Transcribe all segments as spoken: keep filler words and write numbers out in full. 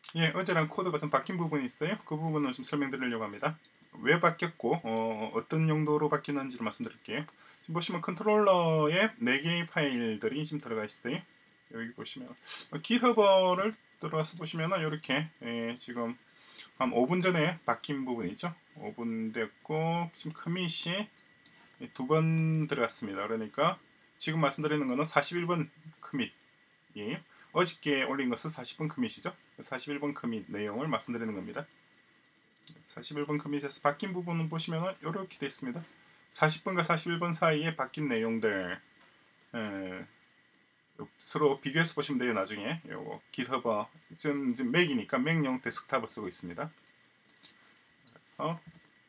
예, 어제랑 코드가 좀 바뀐 부분이 있어요. 그 부분을 좀 설명드리려고 합니다. 왜 바뀌었고 어, 어떤 용도로 바뀌었는지를 말씀드릴게요. 지금 보시면 컨트롤러에 네 개의 파일들이 지금 들어가 있어요. 여기 보시면 GitHub를 들어가서 보시면 이렇게 예, 지금 한 오 분 전에 바뀐 부분이 있죠. 오 분 됐고 지금 커밋이 두 번 들어갔습니다. 그러니까 지금 말씀드리는 거는 사십일 번 커밋이에요. 어저께 올린 것은 사십 번 커밋이죠. 사십일 번 커밋 내용을 말씀드리는 겁니다. 사십일 번 커밋에서 바뀐 부분은 보시면 이렇게 되어 있습니다. 사십 번과 사십일 번 사이에 바뀐 내용들 에, 서로 비교해서 보시면 돼요. 나중에 요거 GitHub 지금, 지금 맥이니까 맥용 데스크탑을 쓰고 있습니다. 그래서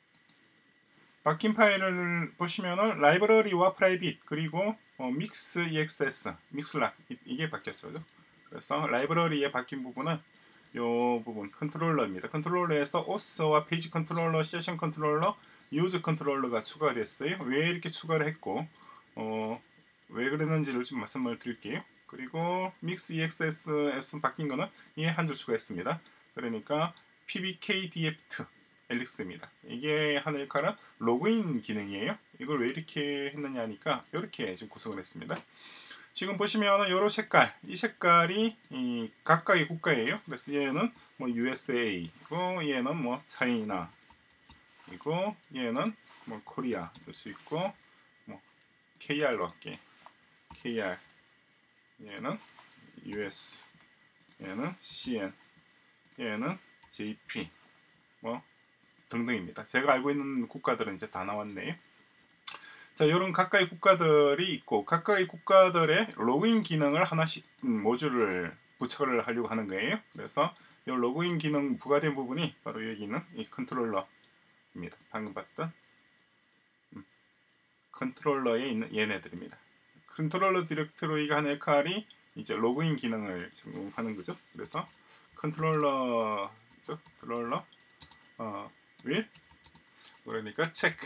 바뀐 파일을 보시면은 라이브러리와 프라이빗 그리고 어, 믹스 이엑스에스, 믹스락 이게 바뀌었죠. 그래서 라이브러리에 바뀐 부분은 이 부분 컨트롤러입니다. 컨트롤러에서 오스와 페이지 컨트롤러, 세션 컨트롤러, 유저 컨트롤러가 추가됐어요. 왜 이렇게 추가를 했고 어, 왜 그랬는지를 좀 말씀을 드릴게요. 그리고 믹스 이엑스에스에서 바뀐 거는 이에 한 줄 추가했습니다. 그러니까 피비케이디에프투 엘릭스입니다. 이게 하는 역할은 로그인 기능이에요. 이걸 왜 이렇게 했느냐 하니까 이렇게 지금 구성을 했습니다. 지금 보시면은 요런 색깔, 이 색깔이 이 각각의 국가예요. 그래서 얘는 뭐 유에스에이고 얘는 뭐 차이나 이고 얘는 뭐 코리아 될 수 있고 뭐 케이알로 할게. 케이알 얘는 유에스 얘는 씨엔 얘는 제이피 뭐 등등입니다. 제가 알고 있는 국가들은 이제 다 나왔네요. 자, 이런 각각의 국가들이 있고 각각의 국가들의 로그인 기능을 하나씩 음, 모듈을 부착을 하려고 하는 거예요. 그래서 이 로그인 기능 부과된 부분이 바로 여기 있는 이 컨트롤러입니다. 방금 봤던 음, 컨트롤러에 있는 얘네들입니다. 컨트롤러 디렉토리가 하는 역할이 이제 로그인 기능을 제공하는 거죠. 그래서 컨트롤러 컨트롤러 어, will 그러니까 체크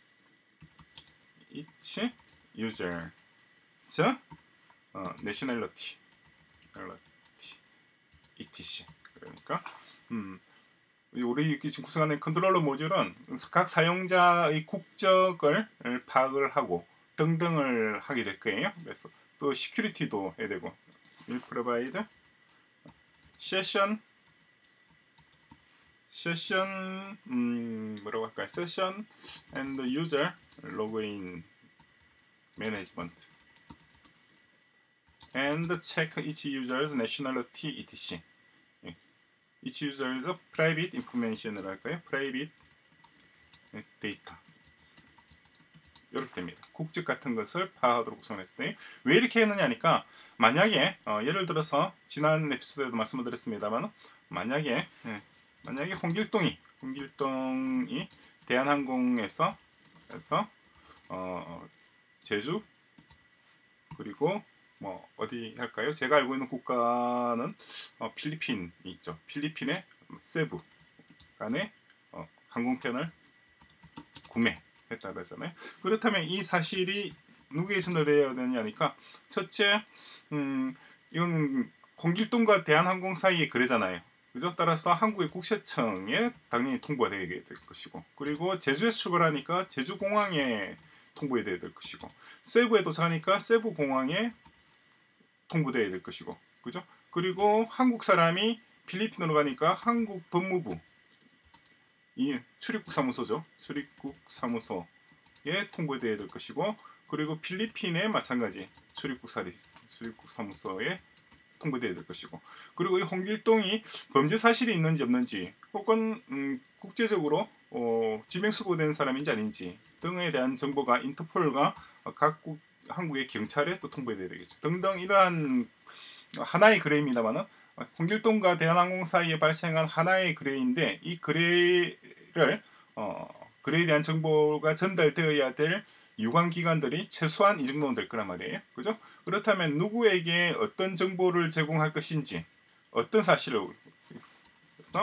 each user 자 어, nationality etc 그러니까 음, 우리 지금 구성하는 컨트롤러 모듈은 각 사용자의 국적을 파악을 하고 등등을 하게 될 거예요. 그래서 또 시큐리티도 해야 되고 will provide session session 음, 뭐라고 할까요? session and user login management and check each user's nationality etc. each user's private information을 할까요? private data 이렇게 됩니다. 국적 같은 것을 파악하도록 구성했어요. 왜 이렇게 했느냐니까 만약에 어, 예를 들어서 지난 에피소드에도 말씀을 드렸습니다만 만약에 예, 만약에 홍길동이 홍길동이 대한항공에서 그래서 어, 제주 그리고 뭐 어디 할까요? 제가 알고 있는 국가는 어, 필리핀이 있죠. 필리핀의 세부 간의 어, 항공편을 구매했다 그러잖아요. 그렇다면 이 사실이 누구에 전달되어야 되냐니까 첫째, 음, 이건 홍길동과 대한항공 사이에 그래잖아요. 그죠? 따라서 한국의 국세청에 당연히 통보가 되게 될 것이고, 그리고 제주에서 출발하니까 제주공항에 통보해야 될 것이고, 세부에 도착하니까 세부공항에 통보돼야 될 것이고, 그죠? 그리고 한국 사람이 필리핀으로 가니까 한국 법무부 이 출입국 사무소죠. 출입국 사무소에 통보돼야 될 것이고, 그리고 필리핀에 마찬가지 출입국 사리 출입국 사무소에 통보돼야 될 것이고, 그리고 이 홍길동이 범죄 사실이 있는지 없는지, 혹은 음, 국제적으로 어, 지명수거된 사람인지 아닌지 등에 대한 정보가 인터폴과 각국 한국의 경찰에 또 통보해야 되겠죠. 등등 이러한 하나의 그레이입니다만은 홍길동과 대한항공 사이에 발생한 하나의 그레이인데 이 그레이를 어, 그레이에 대한 정보가 전달되어야 될 유관 기관들이 최소한 이 정도는 될 거란 말이에요. 그죠? 그렇다면 누구에게 어떤 정보를 제공할 것인지 어떤 사실을 그래서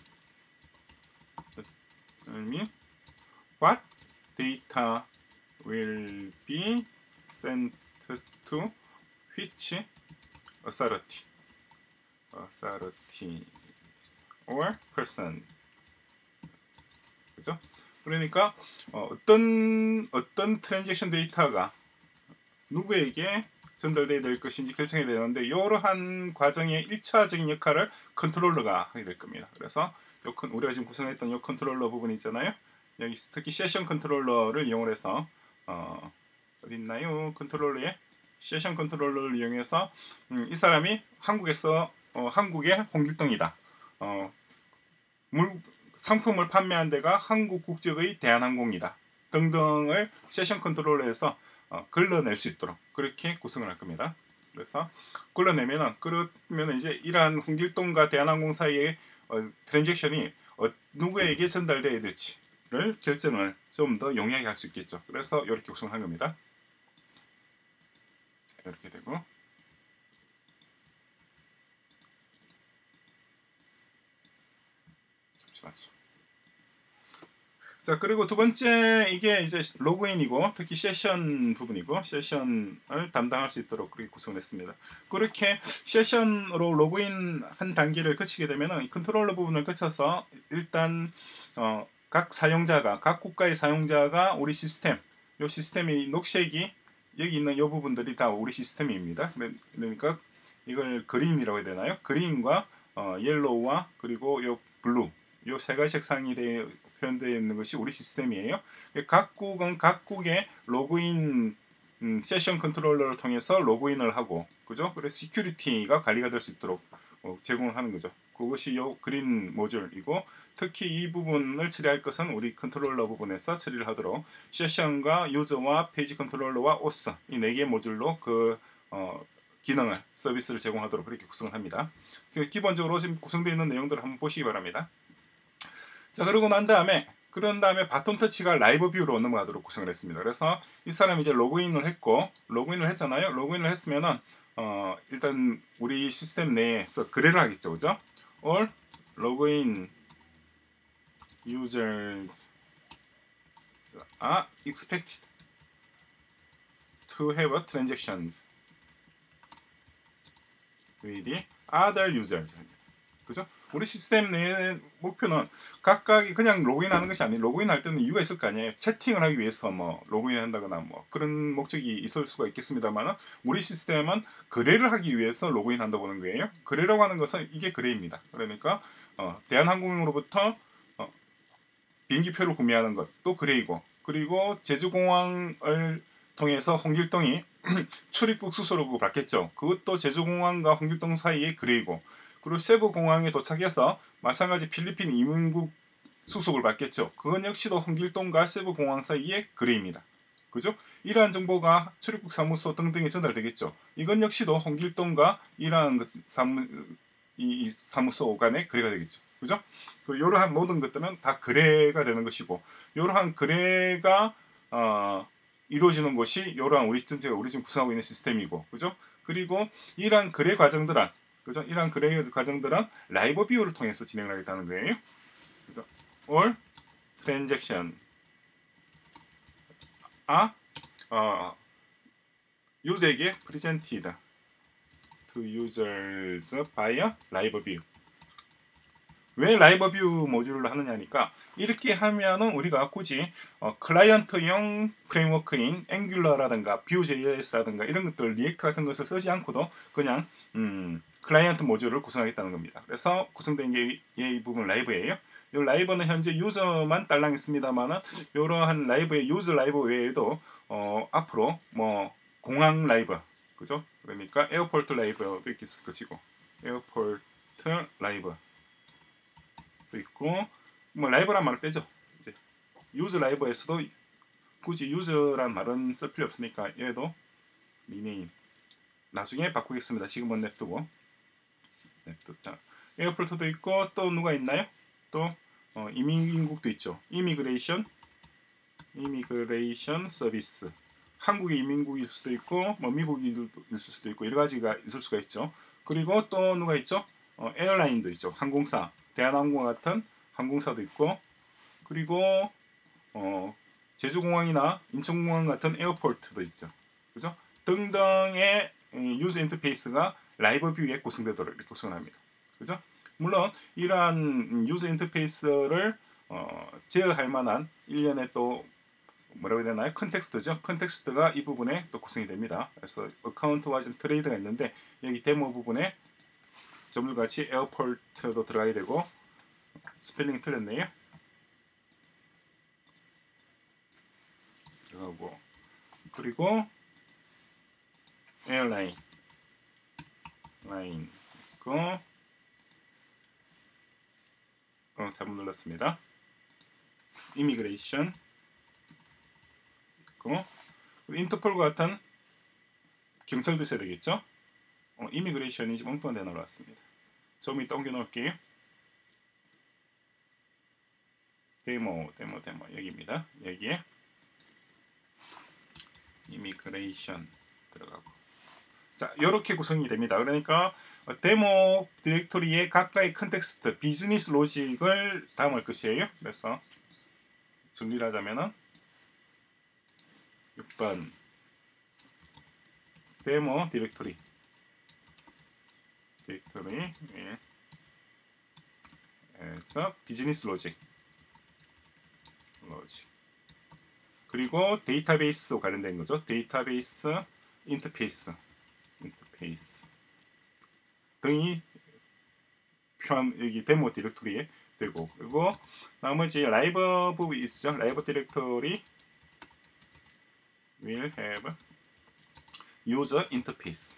what data will be sent to which authority authorities or person. 그죠? 그러니까 어, 어떤 어떤 트랜잭션 데이터가 누구에게 전달돼야 될 것인지 결정해야 되는데 이러한 과정의 일차적인 역할을 컨트롤러가 하게 될 겁니다. 그래서 요 컨, 우리가 지금 구성했던 이 컨트롤러 부분 있잖아요. 여기 특히 세션 컨트롤러를 이용해서 어, 어디 있나요? 컨트롤러에 세션 컨트롤러를 이용해서 음, 이 사람이 한국에서 어, 한국의 홍길동이다. 어, 물 상품을 판매한 데가 한국 국적의 대한항공이다. 등등을 세션 컨트롤러에서 어, 걸러낼 수 있도록 그렇게 구성을 할 겁니다. 그래서 걸러내면은 그러면 이제 이러한 홍길동과 대한항공 사이의 어, 트랜잭션이 어, 누구에게 전달돼야 될지를 결정을 좀 더 용이하게 할 수 있겠죠. 그래서 이렇게 구성한 겁니다. 자, 이렇게 되고 잠시만요. 자, 그리고 두 번째 이게 이제 로그인이고 특히 세션 부분이고 세션을 담당할 수 있도록 그렇게 구성했습니다. 그렇게 세션으로 로그인 한 단계를 거치게 되면은 이 컨트롤러 부분을 거쳐서 일단 어, 각 사용자가 각 국가의 사용자가 우리 시스템 이 시스템의 녹색이 여기 있는 이 부분들이 다 우리 시스템입니다. 그러니까 이걸 그린이라고 해야 되나요? 그린과 어, 옐로우와 그리고 요 블루 요 세 가지 색상이 되어 표현되어 있는 것이 우리 시스템이에요. 각국은 각국의 로그인 음, 세션 컨트롤러를 통해서 로그인을 하고, 그죠? 그래서 시큐리티가 관리가 될 수 있도록 어, 제공을 하는 거죠. 그것이 요 그린 모듈이고, 특히 이 부분을 처리할 것은 우리 컨트롤러 부분에서 처리를 하도록 세션과 유저와 페이지 컨트롤러와 오스 이 네 개의 모듈로 그 어, 기능을 서비스를 제공하도록 그렇게 구성을 합니다. 기본적으로 지금 구성되어 있는 내용들을 한번 보시기 바랍니다. 자, 그러고 난 다음에 그런 다음에 바톤 터치가 라이브 뷰로 넘어가도록 구성을 했습니다. 그래서 이 사람이 이제 로그인을 했고 로그인을 했잖아요. 로그인을 했으면은 어, 일단 우리 시스템 내에서 거래를 하겠죠, 그죠? All login users are expected to have transactions with other users. 그죠? 우리 시스템 내의 목표는 각각이 그냥 로그인하는 것이 아니고 로그인할 때는 이유가 있을 거 아니에요. 채팅을 하기 위해서 뭐 로그인한다거나 뭐 그런 목적이 있을 수가 있겠습니다만 우리 시스템은 거래를 하기 위해서 로그인한다고 하는 거예요. 거래라고 하는 것은 이게 거래입니다. 그러니까 어, 대한항공으로부터 어, 비행기표를 구매하는 것도 거래이고 그리고 제주공항을 통해서 홍길동이 출입국 수수료를 받겠죠. 그것도 제주공항과 홍길동 사이의 거래이고 그리고 세부공항에 도착해서 마찬가지 필리핀 이민국 수속을 받겠죠. 그건 역시도 홍길동과 세부공항 사이의 거래입니다. 그죠? 이러한 정보가 출입국 사무소 등등에 전달되겠죠. 이건 역시도 홍길동과 이러한 사무, 이 사무소 간의 거래가 되겠죠. 그죠? 이러한 모든 것들은 다 거래가 되는 것이고 이러한 거래가 어, 이루어지는 곳이 이러한 우리 전체가 우리 지금 구성하고 있는 시스템이고 그죠? 그리고 이러한 거래 과정들은 그죠? 이러한 거래 과정들은 라이브 뷰를 통해서 진행을 하겠다는 거예요. 그죠? All transaction are 어, 유저에게 presented to users via live view. 왜 라이브 뷰 모듈을 하느냐니까 이렇게 하면은 우리가 굳이 어, 클라이언트용 프레임워크인 앵귤러라든가 뷰제이에스라든가 이런 것들 리액트 같은 것을 쓰지 않고도 그냥 음, 클라이언트 모듈을 구성하겠다는 겁니다. 그래서 구성된 게 이 부분 라이브예요. 이 라이브는 현재 유저만 딸랑 있습니다만은 이러한 라이브의 유저 라이브 외에도 어, 앞으로 뭐 공항 라이브 그죠? 그러니까 에어포트 라이브도 있을 것이고 에어포트 라이브 있고 뭐 라이브란 말을 빼죠. 이제 유저 라이브에서도 굳이 유저란 말은 쓸 필요 없으니까 얘도 리네임 나중에 바꾸겠습니다. 지금은 냅두고 냅두자. 에어포트도 있고 또 누가 있나요? 또 어, 이민국도 있죠. 이미그레이션 이미그레이션 서비스 한국의 이민국일 수도 있고 뭐 미국이 있을 수도 있고 여러 가지가 있을 수가 있죠. 그리고 또 누가 있죠? 어, 에어라인도 있죠. 항공사, 대한항공과 같은 항공사도 있고 그리고 어, 제주공항이나 인천공항 같은 에어포트도 있죠. 그죠? 등등의 유저 인터페이스가 라이브 뷰에 구성되도록 이렇게 구성을 합니다. 그죠? 물론 이러한 유저 인터페이스를 어, 제어할 만한 일련의 또 뭐라고 해야 되나요? 컨텍스트죠. 컨텍스트가 이 부분에 또 구성이 됩니다. 그래서 어카운트와 좀 트레이드가 있는데 여기 데모 부분에 조물같이 에어포트도 들어가야 되고 스펠링이 틀렸네요. 들어가고 그리고 에어라인 라인 있고 어, 잘못 눌렀습니다. 이미그레이션 있고 인터폴과 같은 경찰도 있어야 되겠죠. 어, 이미그레이션이 지금 엉뚱한 데 나왔습니다. 좀 이따 옮겨 놓을게요. 데모 데모 데모 여기입니다. 여기에 이미그레이션 들어가고 자 이렇게 구성이 됩니다. 그러니까 데모 디렉토리의 각각의 컨텍스트 비즈니스 로직을 담을 것이에요. 그래서 정리를 하자면은 육 번 데모 디렉토리 디렉토리 예. 그래서 비즈니스 로직 로직 그리고 데이터베이스와 관련된 거죠. 데이터베이스 인터페이스 인터페이스 등이 표현 여기 데모 디렉토리에 되고 그리고 나머지 라이브 부분이 있죠. 라이브 디렉토리 will have user interface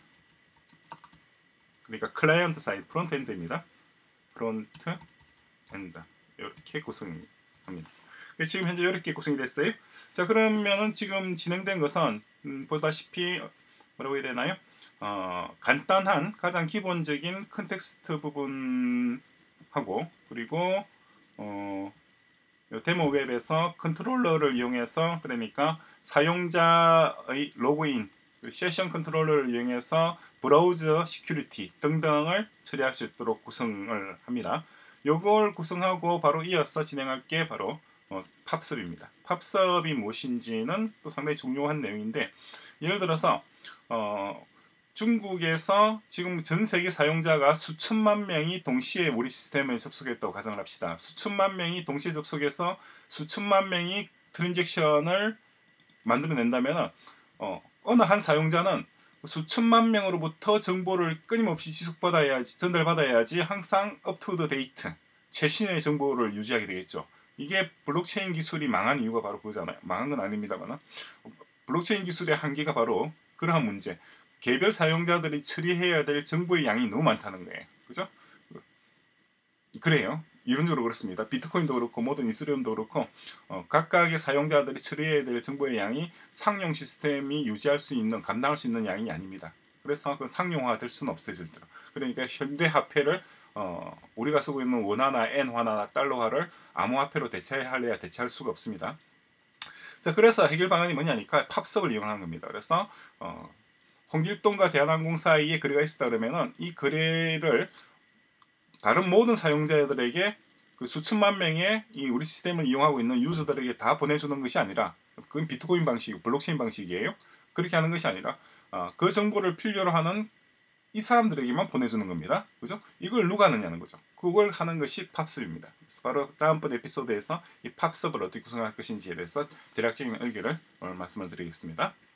그러니까 클라이언트 사이드 프론트 엔드입니다. 프론트 엔드 이렇게 구성합니다. 지금 현재 이렇게 구성이 됐어요. 자 그러면은 지금 진행된 것은 음, 보다시피 뭐라고 해야 되나요? 어, 간단한 가장 기본적인 컨텍스트 부분하고 그리고 어, 데모 웹에서 컨트롤러를 이용해서 그러니까 사용자의 로그인, 세션 컨트롤러를 이용해서 브라우저 시큐리티 등등을 처리할 수 있도록 구성을 합니다. 이걸 구성하고 바로 이어서 진행할 게 바로 어, 팝섭입니다. 팝섭이 무엇인지는 또 상당히 중요한 내용인데 예를 들어서 어, 중국에서 지금 전 세계 사용자가 수천만 명이 동시에 우리 시스템에 접속했다고 가정을 합시다. 수천만 명이 동시에 접속해서 수천만 명이 트랜잭션을 만들어낸다면 어, 어느 한 사용자는 수천만 명으로부터 정보를 끊임없이 지속받아야지 전달받아야지 항상 업투더 데이트 최신의 정보를 유지하게 되겠죠. 이게 블록체인 기술이 망한 이유가 바로 그거잖아요. 망한 건 아닙니다만 블록체인 기술의 한계가 바로 그러한 문제. 개별 사용자들이 처리해야 될 정보의 양이 너무 많다는 거예요. 그죠? 그래요. 이론적으로 그렇습니다. 비트코인도 그렇고 모든 이스리움도 그렇고 어, 각각의 사용자들이 처리해야 될 정보의 양이 상용 시스템이 유지할 수 있는 감당할 수 있는 양이 아닙니다. 그래서 그 상용화 될 수는 없어요. 절대로. 그러니까 현대 화폐를 어, 우리가 쓰고 있는 원화나 엔화나 달러화를 암호화폐로 대체하려야 대체할 수가 없습니다. 자, 그래서 해결 방안이 뭐냐니까 팝섭을 이용하는 겁니다. 그래서 어, 홍길동과 대한항공 사이에 거래가 있었다 그러면은 이 거래를 다른 모든 사용자들에게 그 수천만 명의 이 우리 시스템을 이용하고 있는 유저들에게 다 보내주는 것이 아니라 그건 비트코인 방식, 블록체인 방식이에요. 그렇게 하는 것이 아니라 어, 그 정보를 필요로 하는 이 사람들에게만 보내주는 겁니다. 그죠? 이걸 누가 하느냐는 거죠. 그걸 하는 것이 팝섭입니다. 바로 다음번 에피소드에서 이 팝섭을 어떻게 구성할 것인지에 대해서 대략적인 의견을 오늘 말씀을 드리겠습니다.